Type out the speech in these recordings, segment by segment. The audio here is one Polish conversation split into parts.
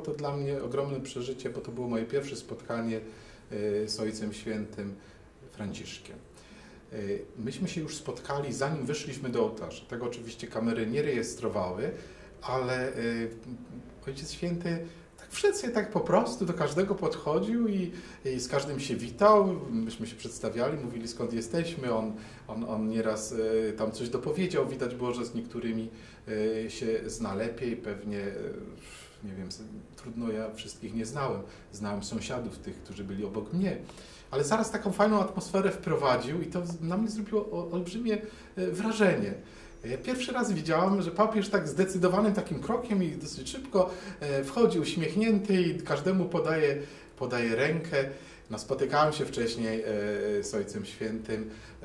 to dla mnie ogromne przeżycie, bo to było moje pierwsze spotkanie z Ojcem Świętym Franciszkiem. Myśmy się już spotkali, zanim wyszliśmy do ołtarza. Tego oczywiście kamery nie rejestrowały, ale Ojciec Święty wszedł sobie tak po prostu, do każdego podchodził i z każdym się witał. Myśmy się przedstawiali, mówili skąd jesteśmy. On nieraz tam coś dopowiedział. Widać było, że z niektórymi się zna lepiej. Pewnie, nie wiem, trudno, ja wszystkich nie znałem. Znałem sąsiadów, tych, którzy byli obok mnie. Ale zaraz taką fajną atmosferę wprowadził i to na mnie zrobiło olbrzymie wrażenie. Ja pierwszy raz widziałam, że papież tak zdecydowanym takim krokiem i dosyć szybko wchodzi uśmiechnięty i każdemu podaje rękę. No, spotykałem się wcześniej z Ojcem Świętym,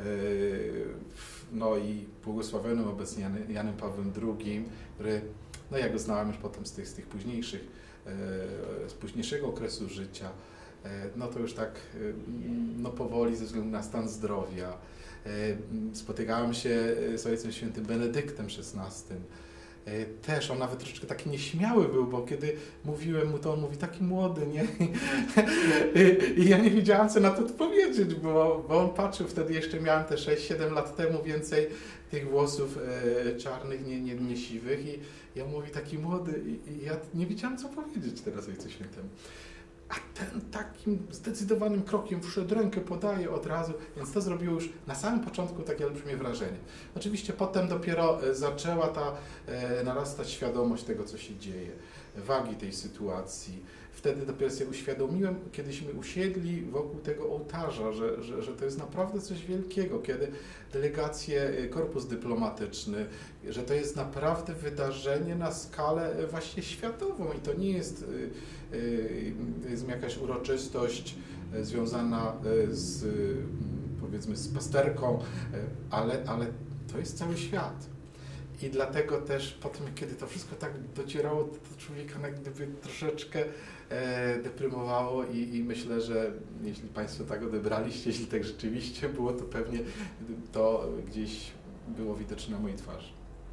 no i błogosławionym obecnie Janem Pawłem II, który, no ja go znałem już potem z tych późniejszych, z późniejszego okresu życia. No to już tak no powoli ze względu na stan zdrowia. Spotykałem się z Ojcem Świętym Benedyktem XVI. Też on nawet troszeczkę taki nieśmiały był, bo kiedy mówiłem mu, to on mówi taki młody, nie? I ja nie wiedziałam, co na to odpowiedzieć, bo on patrzył, wtedy jeszcze miałem te 6-7 lat temu więcej tych włosów czarnych, nie siwych i ja mówi taki młody i ja nie wiedziałam, co powiedzieć teraz Ojcu Świętemu. A ten takim zdecydowanym krokiem wszedł, rękę podaje od razu, więc to zrobiło już na samym początku takie olbrzymie wrażenie. Oczywiście potem dopiero zaczęła narastać świadomość tego, co się dzieje, wagi tej sytuacji. Wtedy dopiero sobie uświadomiłem, kiedyśmy usiedli wokół tego ołtarza, że to jest naprawdę coś wielkiego, kiedy delegacje, korpus dyplomatyczny, że to jest naprawdę wydarzenie na skalę właśnie światową i to nie jest jakaś uroczystość związana powiedzmy z pasterką, ale to jest cały świat. I dlatego też potem, kiedy to wszystko tak docierało, to człowieka jak gdyby troszeczkę deprymowało i myślę, że jeśli Państwo tak odebraliście, jeśli tak rzeczywiście było, to pewnie to gdzieś było widoczne na mojej twarzy.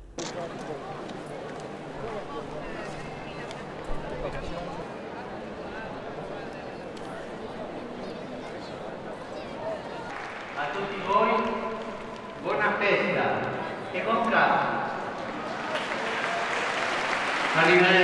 A tutti voi buona festa e buon pranzo. Arrivederci.